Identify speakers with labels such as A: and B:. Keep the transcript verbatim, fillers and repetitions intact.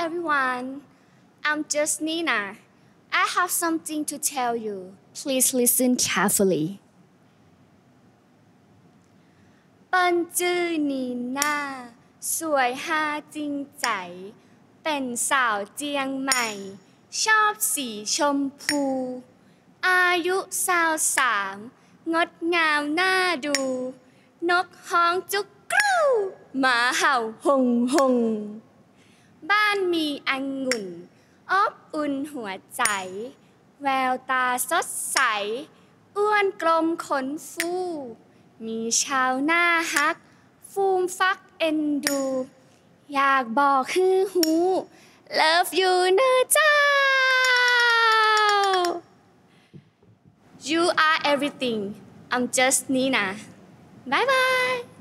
A: everyone. I'm just Nina. I have something to tell you. Please listen carefully. เปิ้นจื้อนีน่าสวยฮาจริงใจเป็นสาวเจียงใหม่ชอบสีชมพูอายุสาวสามงดงามน่าดูนกฮ้องจุกกรูหมาเห่าหงหงบ้านมีองุ่นอบอุ่นหัวใจแววตาสดใสอ้วนกลมขนฟูมีชาวหน้าฮักฟูมฟักเอ็นดูอยากบอกฮือหู Love you นะเจ้า You are everything I'm just Nina Bye bye